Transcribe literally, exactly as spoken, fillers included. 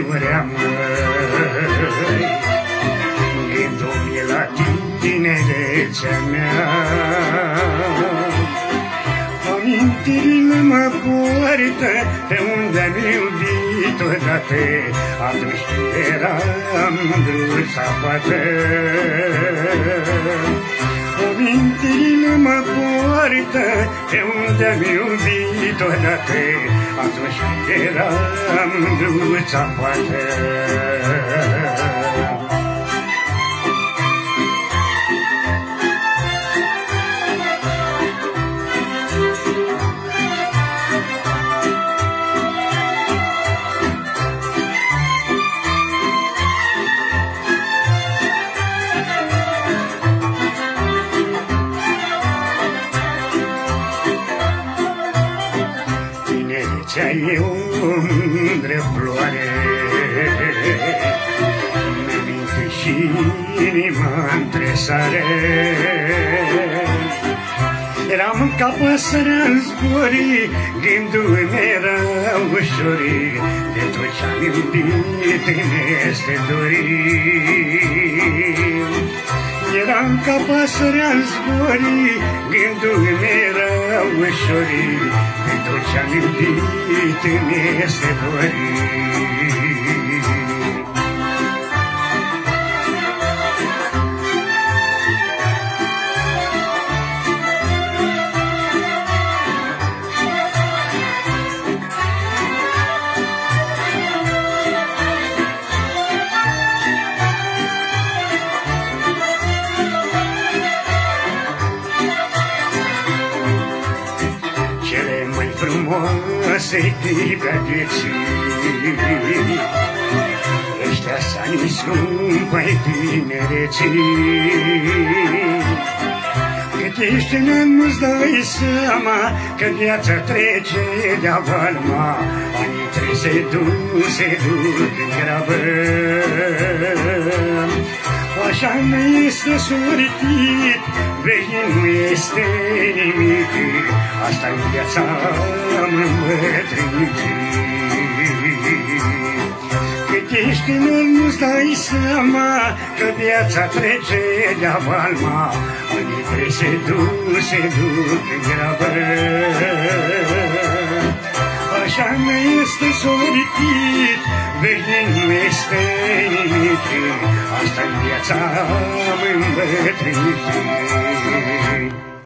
aiurea, măi, gândul-mi la tinerețea mea. Amintirile mă poartă pe unde am iubit odată, atunci eram mândruța fată. Amintirile mă poartă pe unde am iubit odată, atunci eram mândruța fată. Tinerețea e o mândră floare, mi-aminti și inima-n tresare. Eram ca păsărea-n zborii, gândul-mi era ușorii, de tot ce-am iubit îmi este dorit. Eram ca păsărea-n zborii, gândul-mi era ușorii, de tot ce-am iubit îmi este dorit. Frumoase clipe a vieții, ăștia s-ani scumpă-i tinereții. Cât ești în an nu-ți dai seama că viața trece de-a valma, anii trei se duc, se duc în grabă. Așa ne este sortit, vechi nu este nimic, asta-i viața am îmbătrânit. Cât ești tânăr nu-ți dai seama că viața trece de-a valma, anii trei se duc, se duc în grabă. Așa ne este sortit, vechi nu este nimic, asta-i viața am îmbătrânit.